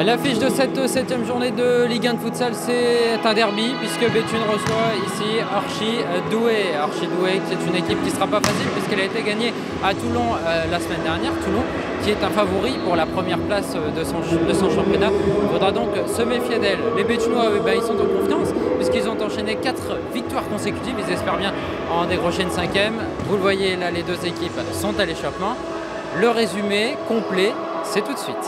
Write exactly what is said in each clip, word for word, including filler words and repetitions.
L'affiche de cette septième journée de Ligue un de futsal, c'est un derby puisque Béthune reçoit ici Archi Douai. Archi Douai, qui est une équipe qui ne sera pas facile puisqu'elle a été gagnée à Toulon euh, la semaine dernière. Toulon qui est un favori pour la première place de son, de son championnat. Il faudra donc se méfier d'elle. Les Béthunois, eh ben, ils sont en confiance puisqu'ils ont enchaîné quatre victoires consécutives. Ils espèrent bien en décrocher une cinquième. Vous le voyez là, les deux équipes sont à l'échappement. Le résumé complet, c'est tout de suite.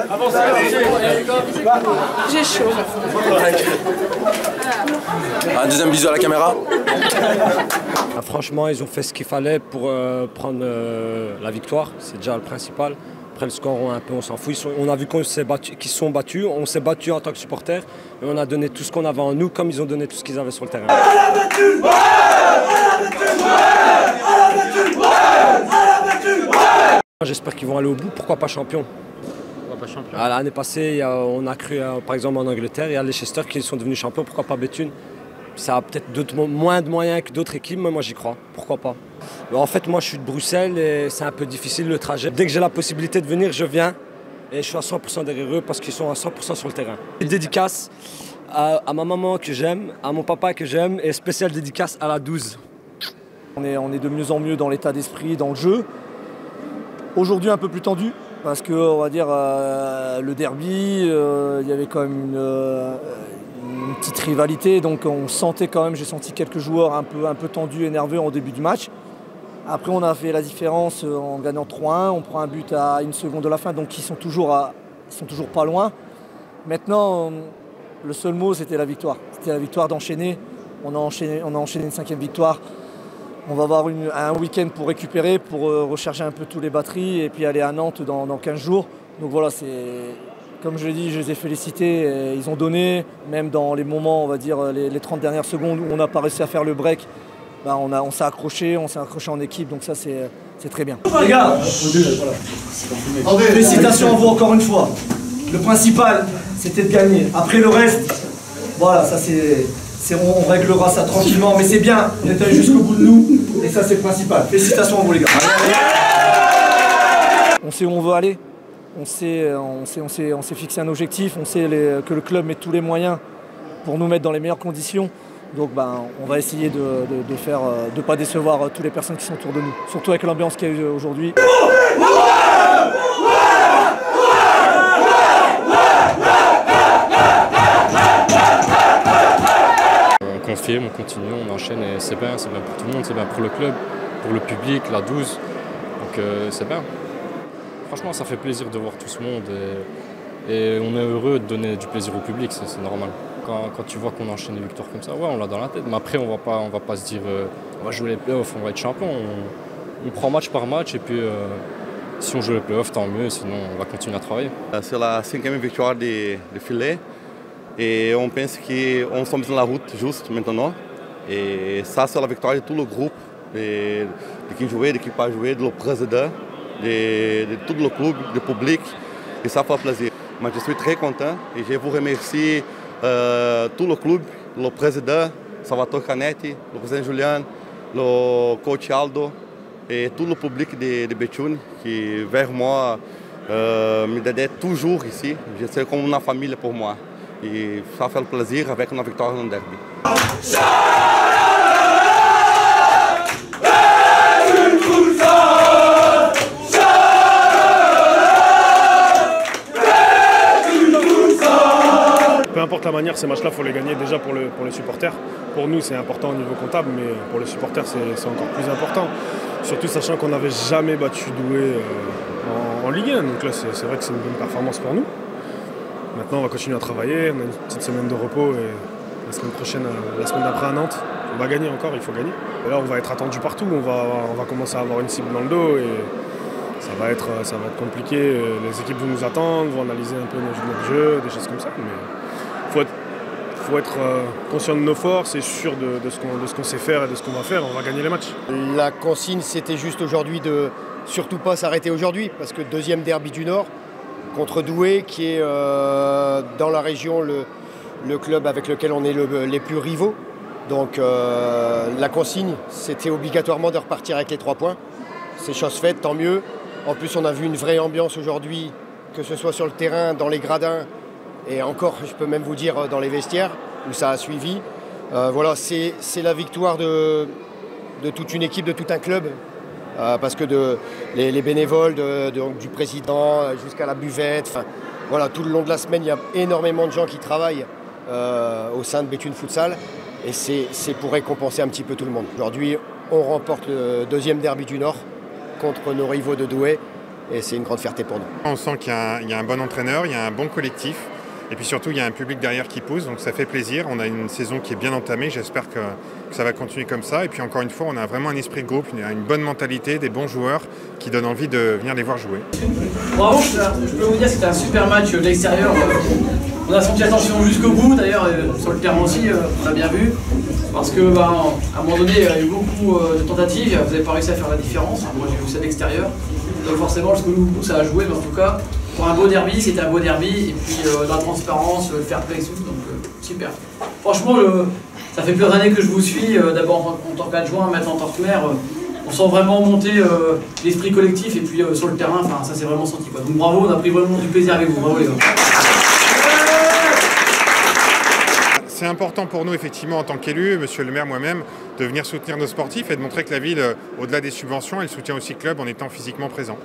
J'ai chaud. Un deuxième bisou à la caméra. Ah, franchement, ils ont fait ce qu'il fallait pour euh, prendre euh, la victoire. C'est déjà le principal. Après le score, on, un peu, on s'en fout. Ils sont, on a vu qu'on s'est battu, qu'ils se sont battus. On s'est battus en tant que supporters. Et on a donné tout ce qu'on avait en nous, comme ils ont donné tout ce qu'ils avaient sur le terrain. J'espère qu'ils vont aller au bout. Pourquoi pas champion? Pourquoi pas champion? Ah, l'année passée, il y a, on a cru, euh, par exemple, en Angleterre, il y a Leicester qui sont devenus champions. Pourquoi pas Béthune? Ça a peut-être moins de moyens que d'autres équipes, mais moi j'y crois. Pourquoi pas? En fait, moi je suis de Bruxelles et c'est un peu difficile le trajet. Dès que j'ai la possibilité de venir, je viens. Et je suis à cent pour cent derrière eux parce qu'ils sont à cent pour cent sur le terrain. Une dédicace à, à ma maman que j'aime, à mon papa que j'aime et spéciale dédicace à la douze. On est, on est de mieux en mieux dans l'état d'esprit, dans le jeu. Aujourd'hui un peu plus tendu parce que on va dire euh, le derby, euh, il y avait quand même une, euh, une petite rivalité, donc on sentait quand même, j'ai senti quelques joueurs un peu, un peu tendus et nerveux en début du match. Après on a fait la différence en gagnant trois un, on prend un but à une seconde de la fin, donc ils sont toujours, à, ils sont toujours pas loin. Maintenant, le seul mot c'était la victoire, c'était la victoire d'enchaîner. On a enchaîné, on a enchaîné une cinquième victoire. On va avoir une, un week-end pour récupérer, pour euh, recharger un peu tous les batteries et puis aller à Nantes dans, dans quinze jours. Donc voilà, c'est, comme je l'ai dit, je les ai félicités. Ils ont donné, même dans les moments, on va dire, les, les trente dernières secondes où on n'a pas réussi à faire le break, bah on, a, on s'est accroché, on s'est accroché en équipe, donc ça c'est, c'est très bien. Les gars, voilà. Félicitations à vous encore une fois. Le principal, c'était de gagner. Après le reste, voilà, ça c'est... On réglera ça tranquillement, mais c'est bien, on est allé jusqu'au bout de nous, et ça c'est le principal. Félicitations à vous les gars. On sait où on veut aller, on sait, on sait, on sait, on sait fixer un objectif, on sait les, que le club met tous les moyens pour nous mettre dans les meilleures conditions. Donc ben, on va essayer de ne de faire, de pas décevoir toutes les personnes qui sont autour de nous, surtout avec l'ambiance qu'il y a eu aujourd'hui. On confirme, on continue, on enchaîne et c'est bien, c'est bien pour tout le monde, c'est bien pour le club, pour le public, la douze, donc euh, c'est bien. Franchement, ça fait plaisir de voir tout ce monde et, et on est heureux de donner du plaisir au public, c'est normal. Quand, quand tu vois qu'on enchaîne des victoires comme ça, ouais, on l'a dans la tête, mais après on va pas, on va pas se dire euh, on va jouer les playoffs, on va être champion, on, on prend match par match et puis euh, si on joue les playoffs, tant mieux, sinon on va continuer à travailler. C'est la cinquième victoire de, de filet. Et on pense qu'on sommes dans la route juste maintenant. Et ça, c'est la victoire de tout le groupe, de, de qui jouait, de qui pas joué, do président, de, de tout le club, du public. Et ça fait plaisir. Mais je suis très content et je vous remercie euh, tout le club, le président Salvatore Canetti, le président Julian, le coach Aldo et tout le public de, de Béthune qui, vers moi, euh, me aide toujours ici. Je suis comme une famille pour moi. Et ça fait plaisir avec une victoire dans le derby. Peu importe la manière, ces matchs-là, il faut les gagner déjà pour, le, pour les supporters. Pour nous, c'est important au niveau comptable, mais pour les supporters, c'est encore plus important. Surtout sachant qu'on n'avait jamais battu Douai euh, en, en Ligue un. Donc là, c'est vrai que c'est une bonne performance pour nous. Maintenant, on va continuer à travailler, on a une petite semaine de repos et la semaine prochaine, la semaine d'après à Nantes, on va gagner encore, il faut gagner. Et là, on va être attendu partout, on va, on va commencer à avoir une cible dans le dos et ça va être, ça va être compliqué. Les équipes vont nous attendre, vont analyser un peu notre jeu, des choses comme ça. Mais il faut être, faut être conscient de nos forces et sûr de, de ce qu'on de ce qu'on sait faire et de ce qu'on va faire, on va gagner les matchs. La consigne, c'était juste aujourd'hui de surtout pas s'arrêter aujourd'hui, parce que deuxième derby du Nord, contre Douai, qui est euh, dans la région le, le club avec lequel on est le, les plus rivaux. Donc euh, la consigne, c'était obligatoirement de repartir avec les trois points. C'est chose faite, tant mieux. En plus, on a vu une vraie ambiance aujourd'hui, que ce soit sur le terrain, dans les gradins, et encore, je peux même vous dire, dans les vestiaires, où ça a suivi. Euh, voilà, c'est la victoire de, de toute une équipe, de tout un club. Euh, parce que de, les, les bénévoles, de, de, du président jusqu'à la buvette, voilà, tout le long de la semaine, il y a énormément de gens qui travaillent euh, au sein de Béthune Futsal et c'est pour récompenser un petit peu tout le monde. Aujourd'hui, on remporte le deuxième derby du Nord contre nos rivaux de Douai et c'est une grande fierté pour nous. On sent qu'il y, y a un bon entraîneur, il y a un bon collectif. Et puis surtout, il y a un public derrière qui pousse, donc ça fait plaisir. On a une saison qui est bien entamée, j'espère que, que ça va continuer comme ça. Et puis encore une fois, on a vraiment un esprit de groupe, une, une bonne mentalité, des bons joueurs qui donnent envie de venir les voir jouer. Bravo, je peux vous dire que c'était un super match de l'extérieur. On a senti la tension jusqu'au bout, d'ailleurs sur le terrain aussi, on l'a bien vu. Parce que bah, à un moment donné, il y a eu beaucoup de tentatives, vous n'avez pas réussi à faire la différence. Moi j'ai vu ça de l'extérieur. Donc forcément, jusqu'au bout, ça a joué, mais en tout cas, pour un beau derby, c'était un beau derby, et puis euh, de la transparence, le fair play, tout, donc euh, super. Franchement, le, ça fait plusieurs années que je vous suis, euh, d'abord en, en tant qu'adjoint, maintenant en tant que maire, euh, on sent vraiment monter euh, l'esprit collectif, et puis euh, sur le terrain, enfin ça s'est vraiment senti, quoi. Donc bravo, on a pris vraiment du plaisir avec vous, bravo les gars. C'est important pour nous, effectivement, en tant qu'élus, monsieur le maire, moi-même, de venir soutenir nos sportifs et de montrer que la ville, au-delà des subventions, elle soutient aussi le club en étant physiquement présent.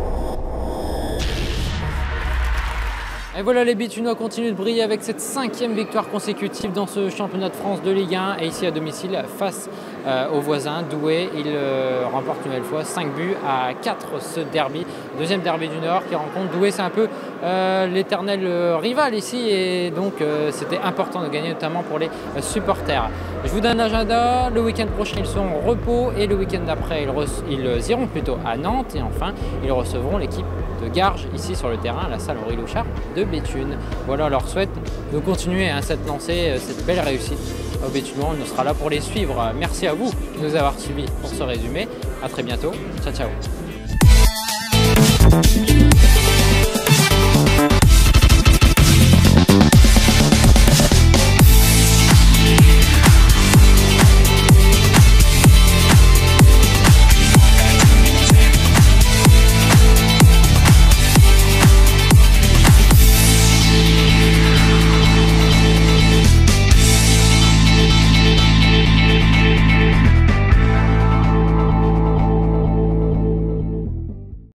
Et voilà, les Béthunois continuent de briller avec cette cinquième victoire consécutive dans ce championnat de France de Ligue un. Et ici à domicile, face euh, aux voisins, Douai, il euh, remporte une nouvelle fois cinq buts à quatre ce derby. Deuxième derby du Nord qui rencontre Douai. C'est un peu euh, l'éternel rival ici. Et donc euh, c'était important de gagner, notamment pour les euh, supporters. Je vous donne l'agenda. Le week-end prochain, ils sont en repos. Et le week-end d'après, ils, ils iront plutôt à Nantes. Et enfin, ils recevront l'équipe de Garges ici sur le terrain, à la salle Henri Louchard de Béthune. Voilà, on leur souhaite de continuer hein, cette lancée, cette belle réussite aux Béthunois. On sera là pour les suivre. Merci à vous de nous avoir suivis pour ce résumé. À très bientôt. Ciao, ciao.